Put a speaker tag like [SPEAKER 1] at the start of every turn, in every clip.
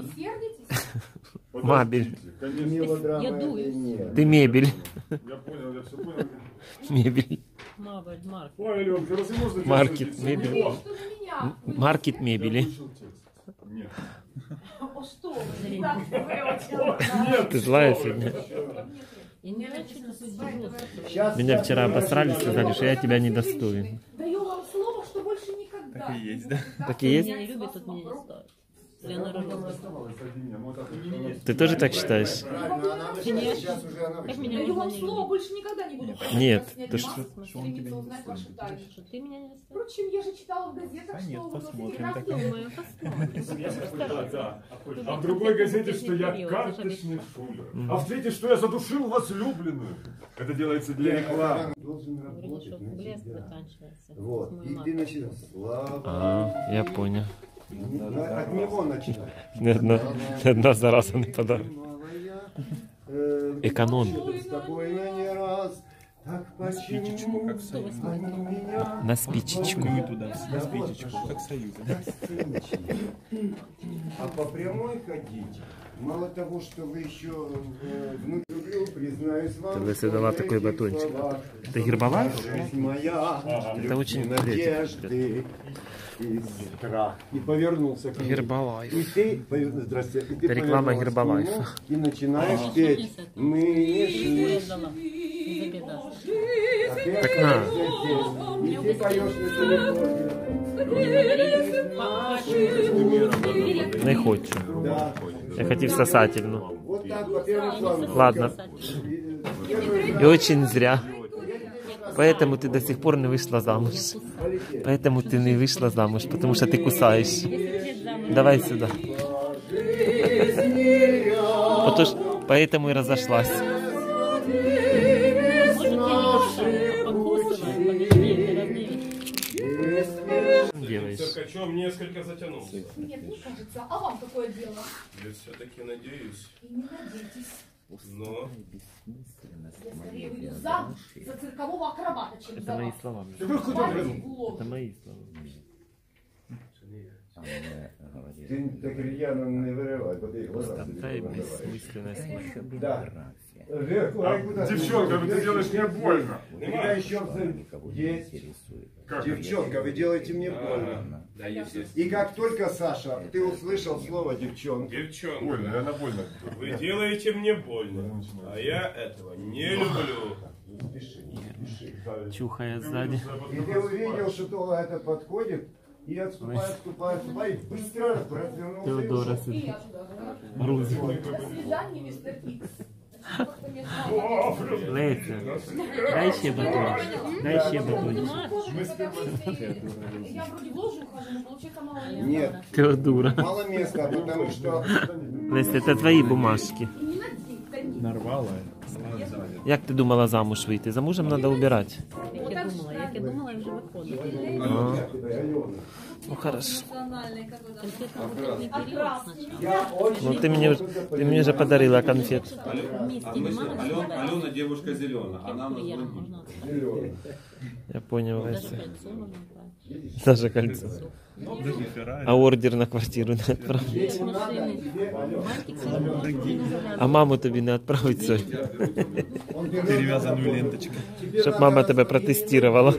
[SPEAKER 1] Сердитесь?
[SPEAKER 2] Мабель.
[SPEAKER 3] Я дуюсь.
[SPEAKER 2] Ты мебель.
[SPEAKER 4] Я понял, я все понял.
[SPEAKER 2] Мебель.
[SPEAKER 3] Мабель, Марк.
[SPEAKER 4] Ой, Аленка, разве можно...
[SPEAKER 2] Маркет мебели.
[SPEAKER 1] Что на меня?
[SPEAKER 2] Маркет мебели.
[SPEAKER 4] Нет.
[SPEAKER 1] О, что вы? Не так говорила.
[SPEAKER 2] Ты злая сегодня?
[SPEAKER 3] Я не хочу тут жестко.
[SPEAKER 2] Меня вчера обосрали, сказали, что я тебя не достоин.
[SPEAKER 1] Даю вам слово, что больше никогда.
[SPEAKER 5] Так и есть, да?
[SPEAKER 2] Так и есть?
[SPEAKER 3] Меня не любит, тут меня не стоит. Леонора
[SPEAKER 2] Ты тоже так считаешь?
[SPEAKER 3] Как меня
[SPEAKER 1] Даю
[SPEAKER 3] можно
[SPEAKER 1] вам
[SPEAKER 3] не
[SPEAKER 1] слово,
[SPEAKER 3] любить?
[SPEAKER 1] больше никогда не буду.
[SPEAKER 2] Нет,
[SPEAKER 1] снять
[SPEAKER 2] ты
[SPEAKER 1] маску,
[SPEAKER 2] что?
[SPEAKER 1] стремиться узнать ваши тайны.
[SPEAKER 3] Что ты меня не достоин?
[SPEAKER 1] Впрочем, я же читала в газетах,
[SPEAKER 5] А нет,
[SPEAKER 1] что вы
[SPEAKER 5] посмотрим,
[SPEAKER 1] носите
[SPEAKER 5] так.
[SPEAKER 3] Думаю, посмотрим.
[SPEAKER 4] Да. А в другой газете, что я карточный шулер. А в третьей, что я задушил возлюбленную. Это делается для рекламы.
[SPEAKER 3] Говорили, что блеск заканчивается.
[SPEAKER 6] Вот.
[SPEAKER 3] Мой
[SPEAKER 6] И
[SPEAKER 3] маг.
[SPEAKER 6] ты начинаешь. Слава.
[SPEAKER 2] А, я понял.
[SPEAKER 6] От него начинай.
[SPEAKER 2] Ни одна зараза не подала. Эконом.
[SPEAKER 6] С тобой не раз. Так почему
[SPEAKER 5] как союз.
[SPEAKER 6] меня
[SPEAKER 2] На спичечку.
[SPEAKER 5] Мы туда, на спичечку, как союз.
[SPEAKER 6] а по прямой ходить? Мало того, что вы еще внутрь люблю, признаюсь вам.
[SPEAKER 2] Ты Леся дала такой батончик. Это Гербалайф?
[SPEAKER 6] Жизнь моя,
[SPEAKER 2] Это очень
[SPEAKER 6] надежды и страх. И повернулся к ней.
[SPEAKER 2] Гербалайф.
[SPEAKER 6] И ты, здрасте, и ты
[SPEAKER 2] Это реклама
[SPEAKER 6] повернулась к
[SPEAKER 2] Гербалайфа.
[SPEAKER 6] нему И начинаешь петь. Мы не
[SPEAKER 3] Я
[SPEAKER 6] шли.
[SPEAKER 3] ждала. Не забеда.
[SPEAKER 2] Так на.
[SPEAKER 6] И ты поешь на телефоне.
[SPEAKER 2] Не хочу.
[SPEAKER 6] Да.
[SPEAKER 2] Я хотів сосательну.
[SPEAKER 6] Вот так, по первому плану.
[SPEAKER 2] Ладно. И очень зря. Поэтому ты до сих пор не вышла замуж. Поэтому ты не вышла замуж, потому что ты кусаешь. Давай сюда. Поэтому и разошлась. Делаешь.
[SPEAKER 7] Циркачом несколько затянулся.
[SPEAKER 1] Нет, не кажется. А вам какое дело?
[SPEAKER 7] Я все-таки надеюсь.
[SPEAKER 1] И не надейтесь.
[SPEAKER 7] Но
[SPEAKER 1] Я скорее выйду за циркового акробата, чем за
[SPEAKER 2] Это мои
[SPEAKER 1] вас.
[SPEAKER 2] слова.
[SPEAKER 1] Пойдите в лоб.
[SPEAKER 2] Это мои слова.
[SPEAKER 6] Ты так рьяно не вырывай,
[SPEAKER 2] Такая бессмысленная смысл.
[SPEAKER 6] Да.
[SPEAKER 4] Девчонка, ты делаешь мне больно.
[SPEAKER 6] Я еще есть. Девчонка, вы делаете мне больно.
[SPEAKER 7] да, естественно.
[SPEAKER 6] И как только, Саша, ты услышал слово девчонка,
[SPEAKER 7] Девчонка,
[SPEAKER 4] Больно, она больно.
[SPEAKER 7] вы делаете мне больно, а я этого не люблю.
[SPEAKER 2] Чухая сзади.
[SPEAKER 6] и ты увидел, что то это подходит, и отступай, и быстро развернулся.
[SPEAKER 2] Теодора
[SPEAKER 6] и ушел.
[SPEAKER 1] И
[SPEAKER 2] сидит.
[SPEAKER 1] я туда.
[SPEAKER 2] Грузит.
[SPEAKER 1] До свидания, мистер Икс. Как-то мне стало.
[SPEAKER 2] Леся, дай ще батончик. Дай ще батончик.
[SPEAKER 1] Я вроде в ложу ухожу, но получается мало места.
[SPEAKER 6] Нет,
[SPEAKER 2] Теодора.
[SPEAKER 6] мало места, потому что
[SPEAKER 2] Леся, это твої бумажки.
[SPEAKER 1] И не надейтесь, да нет.
[SPEAKER 5] Нарвала.
[SPEAKER 2] Як ти думала замуж вийти? За мужем треба убирати.
[SPEAKER 3] Як я думала, я вже виходила.
[SPEAKER 2] Ну хорошо.
[SPEAKER 3] Конфетно будет не период сначала.
[SPEAKER 6] я очень...
[SPEAKER 2] Ну ти мені вже подарила конфет.
[SPEAKER 3] Вместе не мало.
[SPEAKER 7] Алена девушка зеленая, она нас
[SPEAKER 3] Приятно,
[SPEAKER 7] блондин.
[SPEAKER 3] можно.
[SPEAKER 2] Я понял,
[SPEAKER 3] Даже
[SPEAKER 2] Леся.
[SPEAKER 3] кольцо можно брать.
[SPEAKER 2] Даже кольцо.
[SPEAKER 5] Даже Феррари.
[SPEAKER 2] А ордер на квартиру не відправити.
[SPEAKER 3] Из машины. Мальчик сидит.
[SPEAKER 2] А маму тобі не відправить сьогодні.
[SPEAKER 5] Перевязанную ленточкой.
[SPEAKER 2] Щоб мама тебе протестувала.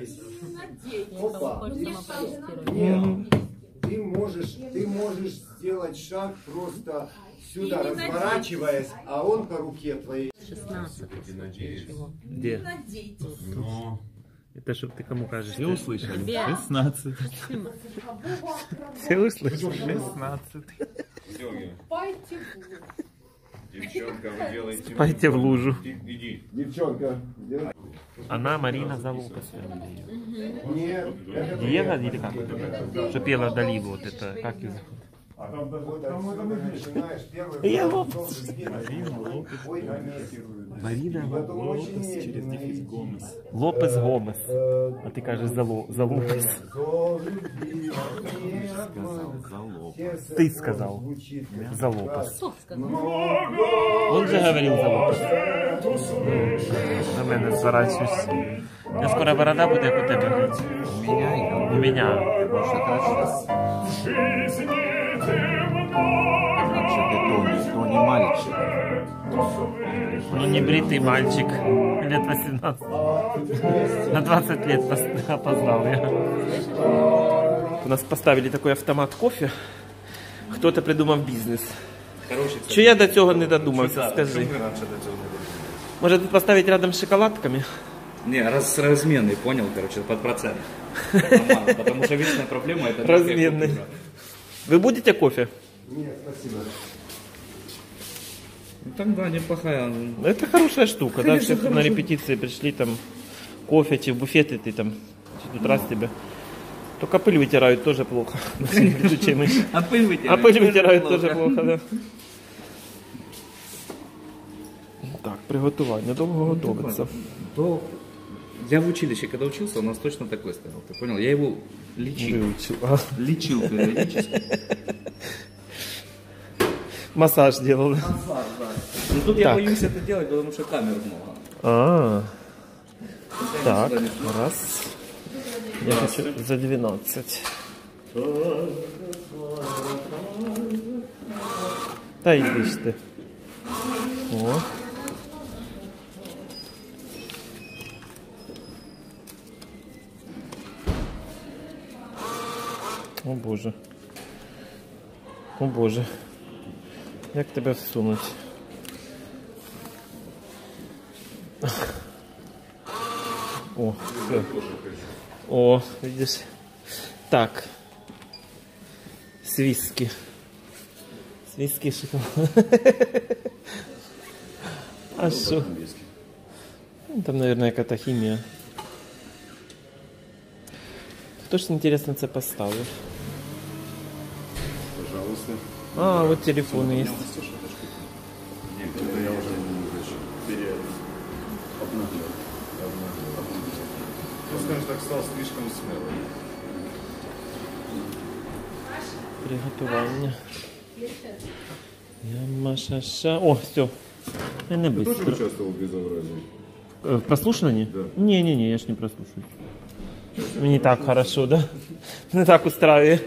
[SPEAKER 3] Кого хочешь, сама протестируй.
[SPEAKER 6] Нет, ты можешь сделать шаг просто сюда, разворачиваясь, а он по руке твоей.
[SPEAKER 3] 16. Чего?
[SPEAKER 2] Де?
[SPEAKER 1] Надейтесь.
[SPEAKER 7] Но
[SPEAKER 2] Это щоб ти кому кажеш?
[SPEAKER 5] Все услышали?
[SPEAKER 3] Тебе.
[SPEAKER 5] 16.
[SPEAKER 2] Все услышали?
[SPEAKER 5] 16.
[SPEAKER 7] Сергей,
[SPEAKER 1] Пойте в лоб.
[SPEAKER 7] девчонка, вы делаете...
[SPEAKER 2] Пойте в лужу.
[SPEAKER 7] Иди.
[SPEAKER 6] Девчонка, делай.
[SPEAKER 2] Она Марина Залупа.
[SPEAKER 6] Нет, это
[SPEAKER 2] Диего или как это? Что пела Дали, вот это, как ее?
[SPEAKER 4] А там даже
[SPEAKER 6] вот
[SPEAKER 4] там это
[SPEAKER 6] отсюда
[SPEAKER 4] не
[SPEAKER 6] начинаешь первый
[SPEAKER 2] Я
[SPEAKER 6] раз,
[SPEAKER 2] лопас.
[SPEAKER 6] должен сделать твой момент.
[SPEAKER 2] Марина
[SPEAKER 6] Потом очень
[SPEAKER 5] Лопес через
[SPEAKER 6] медленно
[SPEAKER 5] дефис
[SPEAKER 6] идти.
[SPEAKER 5] Гомес.
[SPEAKER 2] Лопес Гомес. А ты кажешь Залупес. Ты сказал. Залопес.
[SPEAKER 3] Сок сказал.
[SPEAKER 2] Он же говорил Залопес. На мене зворачуєш. Я скоро борода буде, як у тебе. У меня.
[SPEAKER 7] Жизни темно
[SPEAKER 2] Ну, не бритый мальчик, лет 18. На 20 лет опоздал я. У нас поставили такой автомат кофе. Кто-то придумав бизнес. Що я до цього не додумався, скажи. Может тут поставить рядом с шоколадками?
[SPEAKER 8] Не, разменный, понял, короче, под процент. Нормально, потому что вечная проблема это...
[SPEAKER 2] Разменный. Вы будете кофе?
[SPEAKER 6] Нет, спасибо.
[SPEAKER 8] Ну, тогда неплохая.
[SPEAKER 2] Это хорошая штука, да, все на репетиции пришли, там, кофе, в буфеты, ты там, тут раз тебе. Только пыль вытирают тоже плохо.
[SPEAKER 8] А пыль вытирают?
[SPEAKER 2] А пыль вытирают тоже плохо, да. Так, приготування, довго готовиться.
[SPEAKER 8] Я в училище, когда учился, у нас точно такой стоял, ты понял? Я его лечил.
[SPEAKER 2] Выучил.
[SPEAKER 8] Лечил периодически.
[SPEAKER 2] Массаж делал.
[SPEAKER 8] Ну тут я боюсь это делать, потому что камер много.
[SPEAKER 2] А, так, раз. Я хочу за 12. Та йди ж ти. О. О Боже. О Боже. Як тебе всунуть? О, все. О, видишь. Так. Свиски. Свиски шоколад. А что? Там, наверное, какая-то химия. Хто ж, интересно, це поставив?
[SPEAKER 4] Пожалуйста.
[SPEAKER 2] А, вот телефон есть.
[SPEAKER 4] Нет, это я уже обнаглел. Ну, скажем так, стал слишком смелым.
[SPEAKER 2] Приготування. Ямашаша. О, все. Я не
[SPEAKER 4] Ты тоже
[SPEAKER 2] быстро.
[SPEAKER 4] участвовал в безобразии?
[SPEAKER 2] В прослушивании?
[SPEAKER 4] Да.
[SPEAKER 2] Не, я ж не прослушиваю. Не так хорошо, да? Не так устраивает.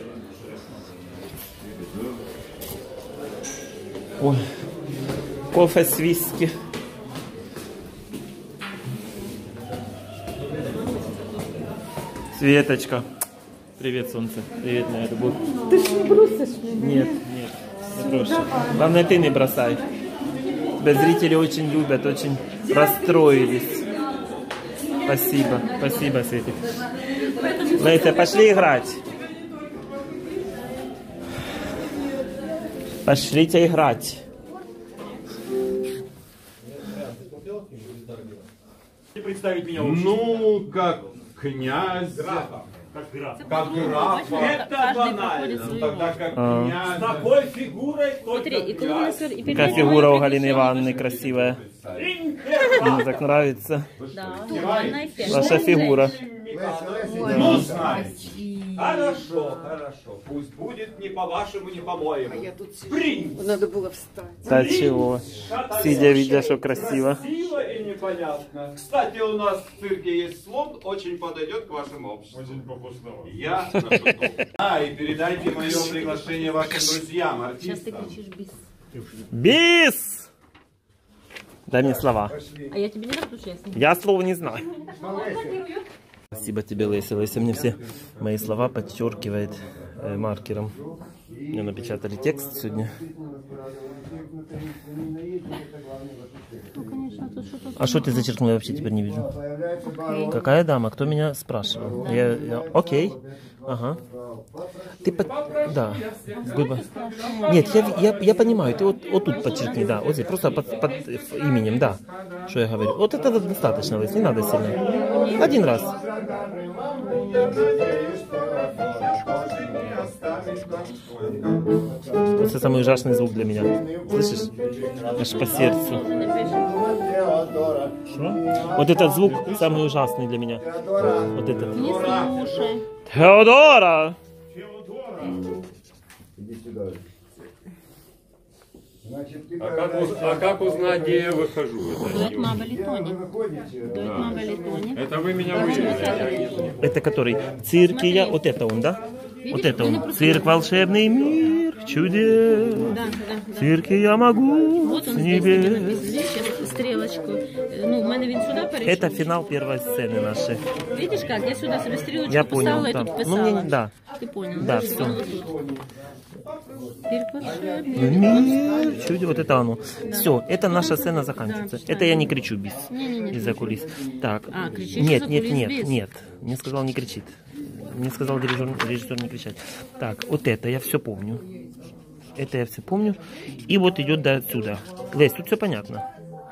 [SPEAKER 2] Ой. Кофе с виски. Светочка. Привет, солнце. Привет, моя любовь.
[SPEAKER 3] Ты ж не бросишь меня.
[SPEAKER 2] Нет, не брошу. Главное, ты не бросай. Тебя зрители очень любят, очень расстроились. Спасибо, спасибо, Светик. Леся, пошли играть. Пошлите играть.
[SPEAKER 7] Представить меня
[SPEAKER 4] Ну, как князь. Как граф.
[SPEAKER 7] Это банально. Тогда как князь. С такой фигурой только
[SPEAKER 3] Смотри, и колонна сверху, и
[SPEAKER 2] Какая фигура у Галины Ивановны красивая. Мне так нравится.
[SPEAKER 3] Да, Анна эффект.
[SPEAKER 2] Ваша фигура.
[SPEAKER 7] Ну, знаете. Хорошо, хорошо. Пусть будет не по-вашему, не по-моему. Принц.
[SPEAKER 9] Надо было встать.
[SPEAKER 2] Да чего? Сидя, видя, что красиво.
[SPEAKER 7] Красиво и непонятно. Кстати, у нас в цирке есть слон, очень подойдет к вашему обществу.
[SPEAKER 4] Очень похож на вас.
[SPEAKER 7] Я на шутку. И передайте мое приглашение вашим друзьям,
[SPEAKER 3] Сейчас ты
[SPEAKER 7] артистам.
[SPEAKER 3] кричишь бис.
[SPEAKER 2] Бис! Дай мне слова.
[SPEAKER 3] А я тебе не дам, потому что я с ним.
[SPEAKER 2] Я слова не знаю. Спасибо тебе, Леся. Леся мне все мои слова подчеркивает маркером. Мне напечатали текст сегодня.
[SPEAKER 3] Ну, конечно, тут что-то...
[SPEAKER 2] А что ты зачеркнула, я вообще теперь не вижу. Какая дама? Кто меня спрашивал? Окей. Ага. Ты да. Нет, я понимаю. Ты вот тут подчеркни, да. Вот здесь, просто под именем, да. Что я говорю. Вот это достаточно, Лесь, не надо сильно. Один раз. Это самый ужасный звук для меня. Слышишь? Аж по сердцу. Что? Вот этот звук самый ужасный для меня. Вот этот.
[SPEAKER 3] Не слушай.
[SPEAKER 2] Теодора!
[SPEAKER 6] Иди сюда. Значит, ты
[SPEAKER 4] А как узнать, где я выхожу?
[SPEAKER 3] Дуэт на баритоне.
[SPEAKER 6] выходите.
[SPEAKER 3] Дуэт на баритоне.
[SPEAKER 4] Это вы меня вывели.
[SPEAKER 2] Это который? Цирк я. Вот это он, да? Вот это он. Цирк волшебный мир. чудес,
[SPEAKER 3] Да.
[SPEAKER 2] в цирке я могу
[SPEAKER 3] Вот
[SPEAKER 2] с
[SPEAKER 3] он здесь тебе
[SPEAKER 2] небес.
[SPEAKER 3] написан. Здесь сейчас стрелочку. Ну, в мене він сюди перейшов.
[SPEAKER 2] Это финал первой сцены нашей.
[SPEAKER 3] Видишь как? Я сюда себе стрелочку
[SPEAKER 2] Я
[SPEAKER 3] писала
[SPEAKER 2] понял,
[SPEAKER 3] и
[SPEAKER 2] там.
[SPEAKER 3] тут
[SPEAKER 2] Ну,
[SPEAKER 3] писала.
[SPEAKER 2] мне, да.
[SPEAKER 3] Ты понял?
[SPEAKER 2] Да,
[SPEAKER 3] И
[SPEAKER 2] всё.
[SPEAKER 3] он вот тут. Теперь волшебный.
[SPEAKER 2] Мир чудес, вот это оно. Все, это наша сцена заканчивается.
[SPEAKER 3] Да,
[SPEAKER 2] Это я не кричу без.
[SPEAKER 3] Не-не-не.
[SPEAKER 2] Из-за кулис. Так.
[SPEAKER 3] А, кричишь
[SPEAKER 2] Нет,
[SPEAKER 3] из-за
[SPEAKER 2] нет,
[SPEAKER 3] кулис
[SPEAKER 2] нет,
[SPEAKER 3] без?
[SPEAKER 2] нет. Мне сказал не кричит. Мне сказал режиссер не кричать. Так, вот это я все помню. Это я все помню. И вот идет до отсюда. Лесь, тут все понятно.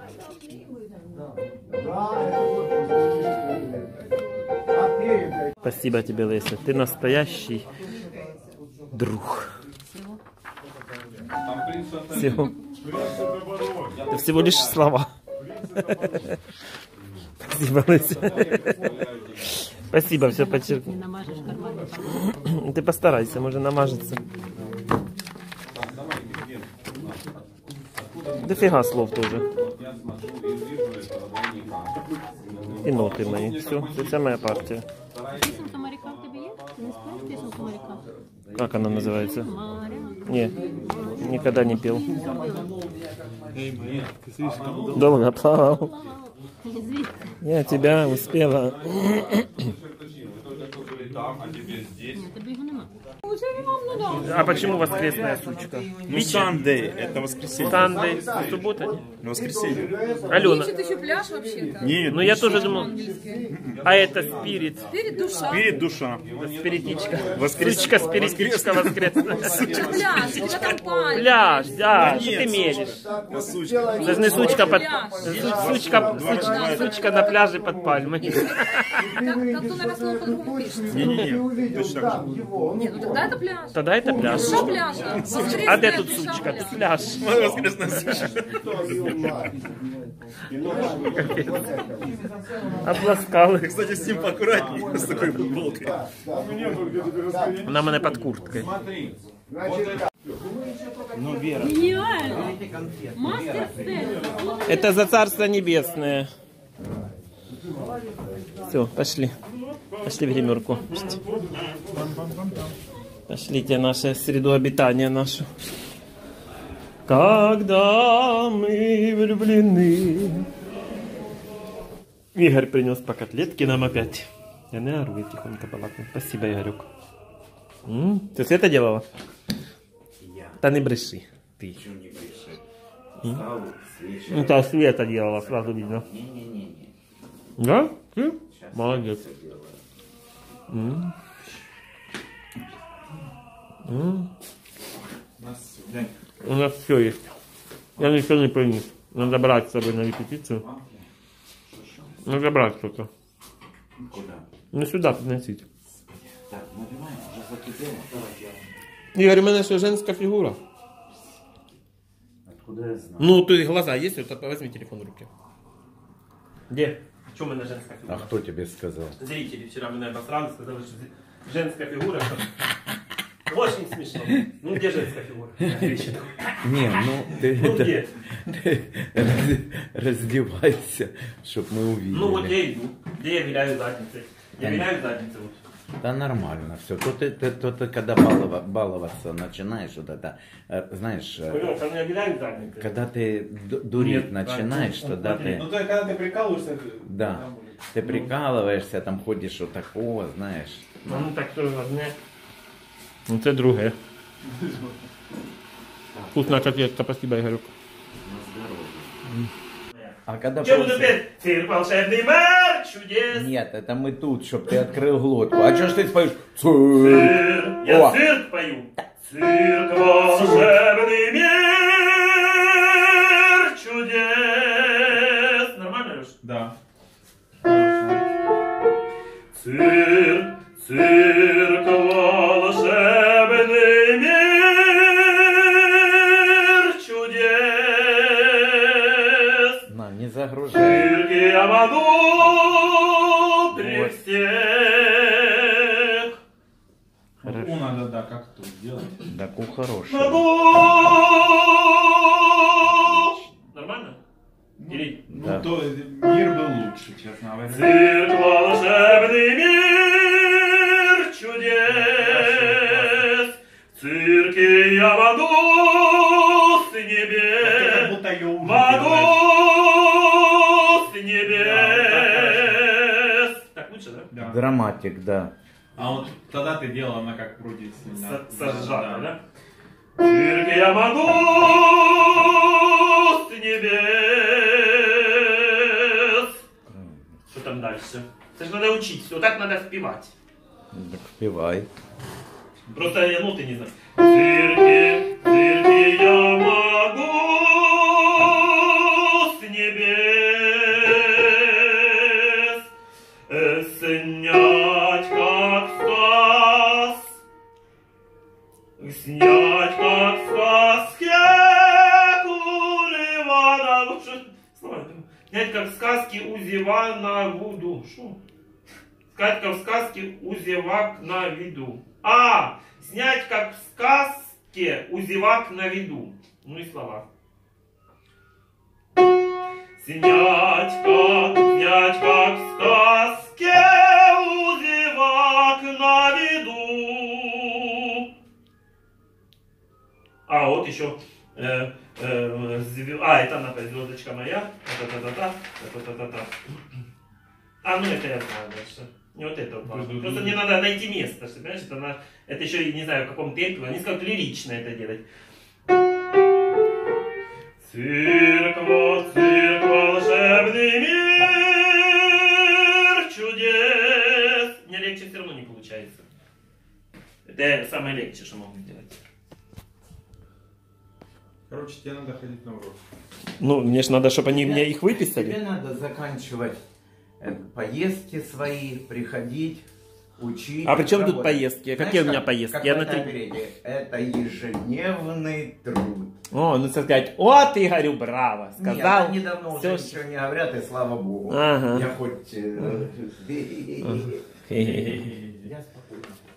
[SPEAKER 2] Спасибо тебе, Леся. Ты настоящий друг. Всего. Это всего лишь слова. Спасибо, Леся. Спасибо, все подчеркну.
[SPEAKER 3] Не намажешь карман.
[SPEAKER 2] Ты постарайся, может намажется. Дофига слов тоже. И ноты мои. Все, это моя партия.
[SPEAKER 3] Песенка моряка в тебе есть? Ты не спаешь песенку моряка?
[SPEAKER 2] Как она называется?
[SPEAKER 3] Моряк.
[SPEAKER 2] Не, никогда не пел.
[SPEAKER 5] Эй, Мария, ты слишком
[SPEAKER 2] Долго плавал.
[SPEAKER 3] Извини.
[SPEAKER 2] Я тебя успела.
[SPEAKER 3] Нет, тебе його нема.
[SPEAKER 2] А почему воскресная сучка?
[SPEAKER 5] Ну, Сандей, это воскресенье.
[SPEAKER 2] Сандей, суббота?
[SPEAKER 5] На воскресенье.
[SPEAKER 2] Алена.
[SPEAKER 1] Ищет еще пляж вообще-то.
[SPEAKER 5] Нет,
[SPEAKER 2] Ну я тоже думал. А это спирит.
[SPEAKER 1] Перед душа.
[SPEAKER 5] перед душа.
[SPEAKER 2] Спиритичка.
[SPEAKER 5] Воскрес-
[SPEAKER 2] Сучка, спиритичка воскресная.
[SPEAKER 1] Пляж, у тебя там пальма.
[SPEAKER 2] Пляж, да, что ты
[SPEAKER 5] Нет,
[SPEAKER 2] мелешь?
[SPEAKER 5] А сучка.
[SPEAKER 2] Это же не сучка под...
[SPEAKER 1] Пляж.
[SPEAKER 2] Сучка на пляже под пальмой.
[SPEAKER 1] Как то написано по-другому пишется.
[SPEAKER 5] Не-не-не, точно так же.
[SPEAKER 1] Нет, ну тогда это пляж.
[SPEAKER 2] Тогда это пляж.
[SPEAKER 1] Душа пляжа. Воскресная
[SPEAKER 2] А где тут
[SPEAKER 1] душа
[SPEAKER 2] сучка?
[SPEAKER 1] пляжа.
[SPEAKER 2] Тут пляж.
[SPEAKER 5] Воскресная сучка.
[SPEAKER 2] Обласкали.
[SPEAKER 5] Кстати, с ним поаккуратнее, с такой футболкой.
[SPEAKER 2] Вона мене під курткою.
[SPEAKER 5] Ну, Вера.
[SPEAKER 3] Гениально. Мастер сцены.
[SPEAKER 2] Это за Царство Небесное. Все, пошли. Пошли в гримерку. Пошлите наше среду обитания нашу. Когда мы влюблены. Игорь принес по котлетке нам опять. Я не ору, я тихонько балакаю. Спасибо, Игорек. Ты Света делала? Да не бреши. Ты.
[SPEAKER 9] Не бреши. Ставлю свечи.
[SPEAKER 2] Ну, та Света делала, сразу видно.
[SPEAKER 9] Не-не-не.
[SPEAKER 2] Да? Ты?
[SPEAKER 9] Сейчас
[SPEAKER 2] Молодец.
[SPEAKER 9] я это делаю.
[SPEAKER 2] У нас все есть. Я ничего не принес. Надо брать с собой на репетицию. Надо брать что-то.
[SPEAKER 9] Куда?
[SPEAKER 2] Не сюда приносить.
[SPEAKER 9] Так, наливаем, уже закипело.
[SPEAKER 2] Игорь, у меня что, женская фигура?
[SPEAKER 9] Откуда я знаю?
[SPEAKER 2] Ну, то есть глаза есть, вот возьми телефон в руки. Где? В чем у меня женская фигура?
[SPEAKER 6] А кто тебе сказал?
[SPEAKER 2] Зрители вчера меня обосрали, сказали, что женская фигура. Очень смешно. Ну, где женская фигура?
[SPEAKER 6] Не, ну ты,
[SPEAKER 2] Ну, где?
[SPEAKER 6] ты раздевайся, чтобы мы увидели.
[SPEAKER 2] Ну, вот я иду. Где я виляю задницей? Я виляю задницей вот.
[SPEAKER 6] Да нормально все. То ты когда баловаться начинаешь, вот это, знаешь,
[SPEAKER 2] Понимаешь, когда я виляю задницей.
[SPEAKER 6] когда ты дурить
[SPEAKER 2] Нет,
[SPEAKER 6] начинаешь,
[SPEAKER 2] да,
[SPEAKER 6] тогда
[SPEAKER 2] смотри.
[SPEAKER 6] ты,
[SPEAKER 5] Ну, то когда ты прикалываешься...
[SPEAKER 6] да, ты прикалываешься, там ходишь вот такого, знаешь.
[SPEAKER 2] Ну, так то одне. Ну, це друге. Вкусная котлетка, спасибо, Игорек.
[SPEAKER 6] А когда
[SPEAKER 2] Чем
[SPEAKER 6] после-
[SPEAKER 2] теперь? Цирк волшебный мэр чудес.
[SPEAKER 6] Нет, это мы тут, чтобы ты открыл глотку. А что ж ты споешь?
[SPEAKER 2] Цирк, я
[SPEAKER 6] О.
[SPEAKER 2] цирк пою. Цирк волшебный мир чудес. Нормально, Леш?
[SPEAKER 5] Да.
[SPEAKER 2] Цирк волшебный мир чудес.
[SPEAKER 6] На, не загружай.
[SPEAKER 2] Цирк я могу при всех.
[SPEAKER 5] Ну, надо, да, как тут делать.
[SPEAKER 6] Да, хороший.
[SPEAKER 2] Могу. Нормально? Или?
[SPEAKER 5] Ну, то мир был лучше, честно говоря.
[SPEAKER 2] Цирк волшебный мир чудес. В цирке я могу
[SPEAKER 9] драматик, да.
[SPEAKER 5] А вот тогда ты делал, она как вроде сильно...
[SPEAKER 2] Сожжата, да? Цирк я могу с небес. Что там дальше? Это же надо учить, вот так надо впевать.
[SPEAKER 9] Так впевай.
[SPEAKER 2] Просто я ноты не знаю. Цирки, цирки я могу с небес снять как сказ, снять как в сказке Куривана. Снять как в сказке у Зевана Вуду. Шо? Снять как в сказке у зевак на виду. А, снять как в сказке у зевак на виду. Ну и слова. Снять как в сказке у зевак на виду. А, вот еще. Это она, звездочка моя. Та-та-та-та. А, ну это я знаю дальше. Не вот это вот. Просто мне надо найти место, что, понимаешь, это еще и не знаю в каком темпе, они скажут лирично это делать. Цирк, волшебный мир чудес. Мне легче все равно не получается. Это самое легче, что могу сделать.
[SPEAKER 5] Короче, тебе надо ходить на урок.
[SPEAKER 2] Ну, мне же надо, чтобы они мне их выписали.
[SPEAKER 9] Тебе надо заканчивать поездки свои, приходить, учить.
[SPEAKER 2] А при чем тут
[SPEAKER 9] работать.
[SPEAKER 2] поездки? Какие у меня поездки?
[SPEAKER 9] Как
[SPEAKER 2] Я
[SPEAKER 9] в
[SPEAKER 2] на
[SPEAKER 9] этой
[SPEAKER 2] 3...
[SPEAKER 9] переде. Это ежедневный труд.
[SPEAKER 2] О, ну сказать, о, ты, говорю, браво, сказал.
[SPEAKER 9] Нет, недавно уже
[SPEAKER 2] Всё,
[SPEAKER 9] ничего не говорят, и слава богу.
[SPEAKER 2] Ага.
[SPEAKER 9] Я хоть... Я спокойно.